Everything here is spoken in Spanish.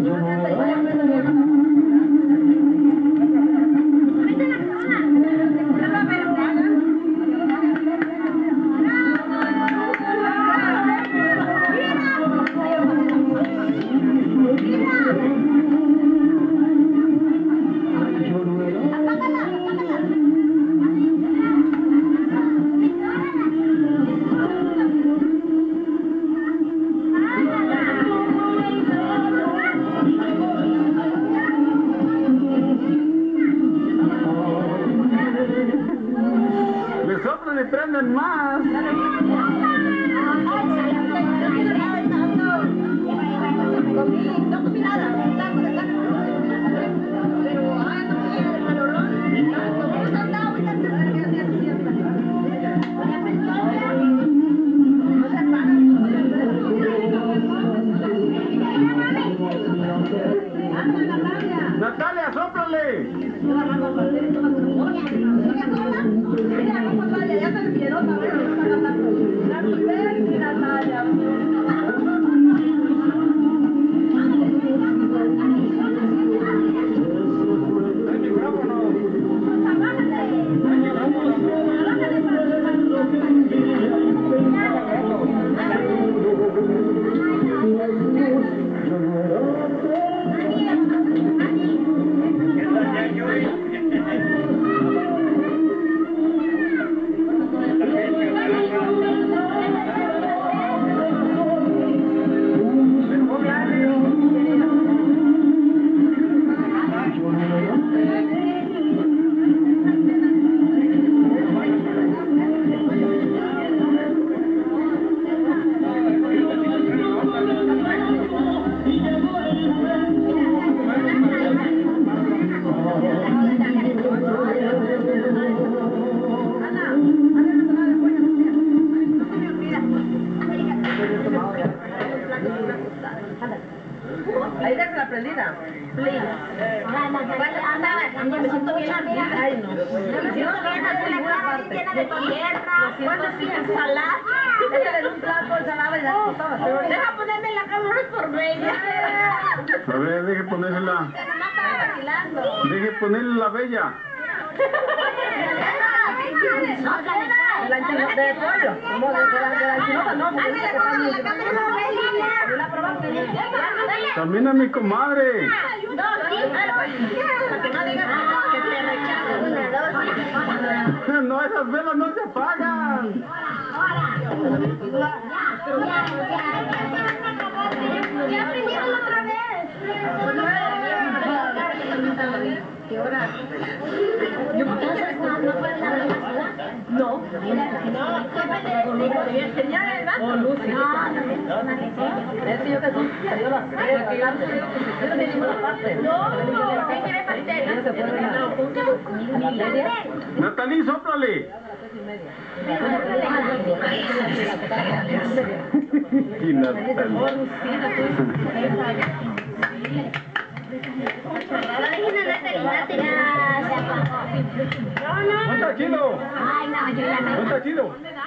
Le prenden más. Natalia, sóplale. Ahí deja la prendida. Me siento bien ardida. Ay, no. Me siento bien ardida, la cara llena de tierra. ¿Cuántos tienes ensalada? Déjale un plato de ensalada y ya todo. Deja ponerme la cámara por bella. A ver, deje ponérsela. Mamá estaba vacilando. Deje ponerle la bella. La enchilada de pollo. ¿Cómo de la enchilada? No, porque dice que está muy bien. ¿La probaste? También a mi comadre. Para que no digas que te rechazan. No, esas velas no se apagan. Ya aprendieron otra vez. ¿Qué hora? Yo no puedo la velocidad. No. Enseñar, ¿verdad? Oh, Lucy. Es que yo te salió las 3. Yo no tengo ninguna parte. No. ¿Qué quiere pastel? Natalie, sóplale. Y Natalie. ¿Cuánto kilo? Ay, no, yo ya me... ¿Cuánto kilo?